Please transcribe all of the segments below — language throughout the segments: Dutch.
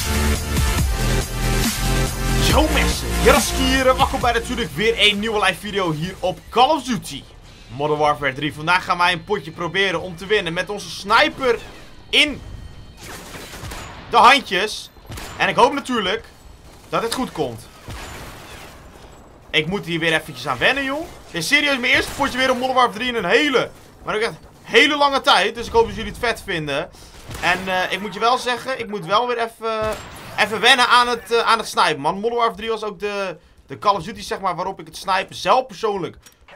Yo mensen, Jaraski hier. Welkom bij natuurlijk weer een nieuwe live video hier op Call of Duty Modern Warfare 3. Vandaag gaan wij een potje proberen om te winnen met onze sniper in de handjes. En ik hoop natuurlijk dat het goed komt. Ik moet hier weer eventjes aan wennen, joh. Dit is serieus mijn eerste potje weer op Modern Warfare 3 in een maar ook echt hele lange tijd. Dus ik hoop dat jullie het vet vinden. En ik moet je wel zeggen, ik moet wel weer even wennen aan het snipen, man. Modern Warfare 3 was ook de Call of Duty, zeg maar, waarop ik het snipen zelf persoonlijk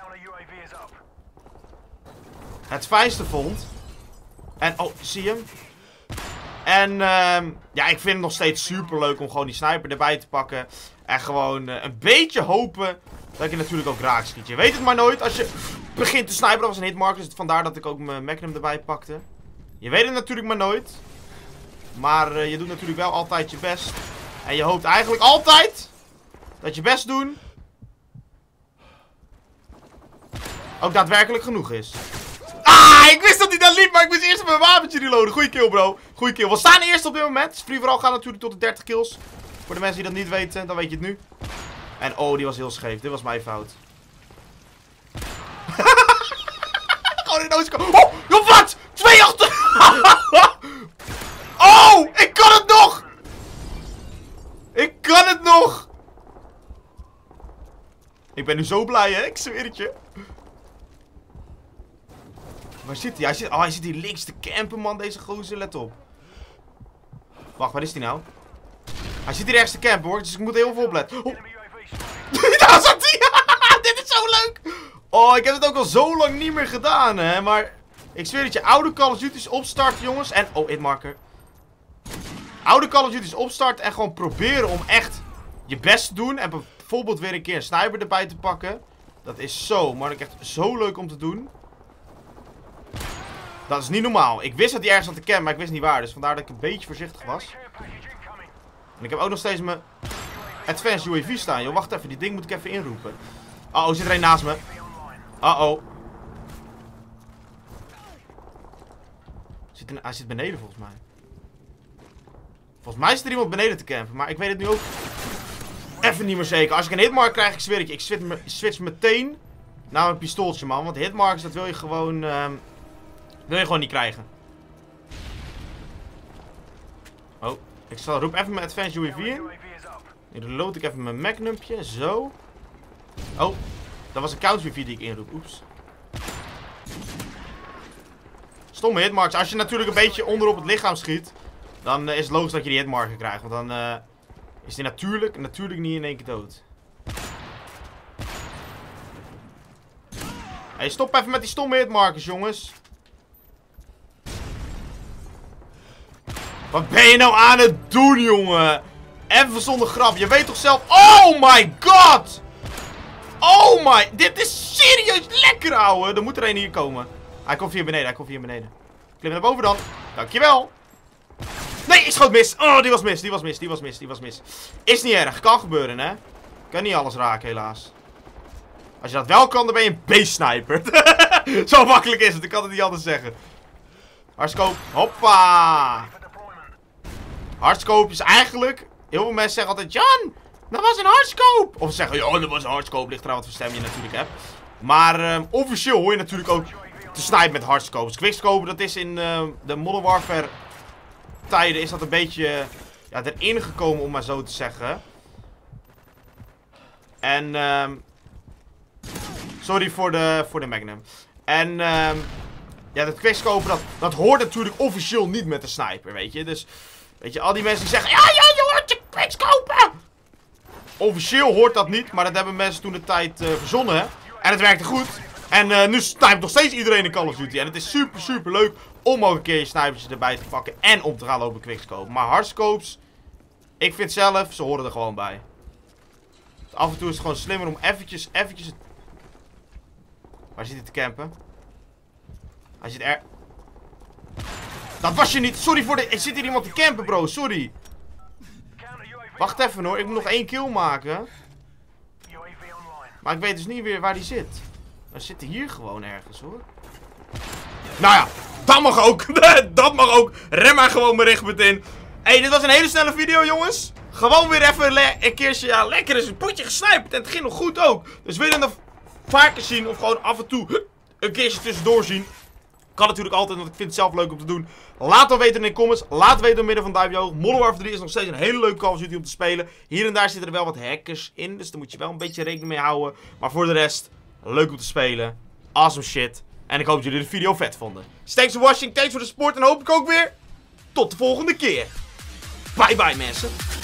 het fijnste vond. En, oh, zie je hem? En, ja, ik vind het nog steeds super leuk om gewoon die sniper erbij te pakken. En gewoon een beetje hopen dat je natuurlijk ook raak schiet. Je weet het maar nooit. Als je begint te snipen, dat was een hitmarker. Dus vandaar dat ik ook mijn Magnum erbij pakte. Je weet het natuurlijk maar nooit. Maar je doet natuurlijk wel altijd je best. En je hoopt eigenlijk altijd dat je best doen ook daadwerkelijk genoeg is. Ah, ik wist dat hij dat liep, maar ik moest eerst mijn wapentje reloaden. Goeie kill, bro. Goeie kill. We staan eerst op dit moment. Free for all gaat natuurlijk tot de 30 kills. Voor de mensen die dat niet weten, dan weet je het nu. En oh, die was heel scheef. Dit was mijn fout. Gewoon in de noodskoop. Oh, joh, wat? 2 achter. Oh, ik kan het nog. Ik kan het nog. Ik ben nu zo blij, hè. Ik zweer het je. Waar zit hij? Hij zit hier links te campen, man. Deze gozer, let op. Wacht, waar is hij nou? Hij zit hier ergens te campen, hoor. Dus ik moet heel veel opletten. Oh. Daar zat hij. Dit is zo leuk. Oh, ik heb het ook al zo lang niet meer gedaan, hè. Maar ik zweer dat je oude Call of Duty's opstarten, jongens. En, oh, hitmarker. Oude Call of Duty's opstarten en gewoon proberen om echt je best te doen. En bijvoorbeeld weer een keer een sniper erbij te pakken. Dat is zo, maar ook echt zo leuk om te doen. Dat is niet normaal. Ik wist dat hij ergens had te campen, maar ik wist niet waar. Dus vandaar dat ik een beetje voorzichtig was. En ik heb ook nog steeds mijn Advanced UAV staan, joh. Wacht even, die ding moet ik even inroepen. Uh-oh, zit er een naast me. Uh-oh. Hij zit beneden, volgens mij. Volgens mij zit er iemand beneden te campen, maar ik weet het nu ook even niet meer zeker. Als ik een hitmark krijg, ik zweer het je, ik switch meteen naar mijn pistooltje, man. Want hitmarks, dat wil je gewoon niet krijgen. Oh, roep even mijn Advanced UAV in. Dan load ik even mijn Magnumpje, zo. Oh, dat was een counter UAV die ik inroep, oeps. Stomme hitmarks. Als je natuurlijk een beetje onderop het lichaam schiet, dan is het logisch dat je die hitmarker krijgt. Want dan is die natuurlijk niet in één keer dood. Hey, stop even met die stomme hitmarkers, jongens. Wat ben je nou aan het doen, jongen? Even zonder grap. Je weet toch zelf... Oh my god! Oh my... Dit is serieus lekker, ouwe. Er moet er een hier komen. Hij komt hier beneden, Klim naar boven dan. Dankjewel. Nee, ik schoot mis. Oh, die was mis. Is niet erg. Kan gebeuren, hè. Kan niet alles raken, helaas. Als je dat wel kan, dan ben je een beest-sniper. Zo makkelijk is het. Ik kan het niet anders zeggen. Hardscope. Hoppa. Hardscope is eigenlijk... Heel veel mensen zeggen altijd... Jan, dat was een hardscope. Of ze zeggen... Ja, dat was een hardscope. Ligt eraan wat voor stem je natuurlijk hebt. Maar officieel hoor je natuurlijk ook te snipen met hardscopes. Quickscope, dat is in de Modern Warfare tijden is dat een beetje erin gekomen, om maar zo te zeggen. En sorry voor de Magnum. En ja, dat quickscope, dat hoort natuurlijk officieel niet met de sniper, weet je. Dus, weet je, al die mensen die zeggen... Ja, je hoort je quickscopen! Officieel hoort dat niet, maar dat hebben mensen toen de tijd verzonnen, hè. En het werkte goed. En nu snipt nog steeds iedereen in Call of Duty. En het is super leuk om ook een keer je snipertjes erbij te pakken. En om te gaan lopen quickscopen. Maar hardscopes, ik vind zelf, ze horen er gewoon bij. Dus af en toe is het gewoon slimmer om eventjes... Waar zit hij te campen? Hij zit er... Dat was je niet. Sorry voor de... Er zit hier iemand te campen, bro. Sorry. Wacht even hoor. Ik moet nog 1 kill maken. Maar ik weet dus niet weer waar die zit. Hij zit hier gewoon ergens, hoor. Nou ja, dat mag ook. Dat mag ook. Rem maar gewoon mijn richtpunt in. Hey, dit was een hele snelle video, jongens. Gewoon weer even een keertje, ja, lekker is een potje gesniperd. En het ging nog goed ook. Dus wil je hem nog vaker zien of gewoon af en toe een keertje tussendoor zien? Kan natuurlijk altijd, want ik vind het zelf leuk om te doen. Laat het weten in de comments. Laat het weten door middel van duimpje omhoog. Modern Warfare 3 is nog steeds een hele leuke Call of Duty om te spelen. Hier en daar zitten er wel wat hackers in. Dus daar moet je wel een beetje rekening mee houden. Maar voor de rest, leuk om te spelen. Awesome shit. En ik hoop dat jullie de video vet vonden. Dus thanks for watching. Thanks voor de support. En hoop ik ook weer tot de volgende keer. Bye bye mensen.